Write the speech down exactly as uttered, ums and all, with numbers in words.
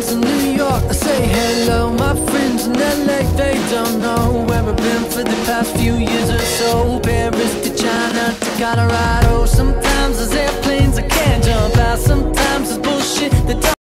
friends in New York, I say hello. My friends in L A, they don't know where I've been for the past few years or so. Paris to China to Colorado. Sometimes there's airplanes I can't jump out. Sometimes it's bullshit that don't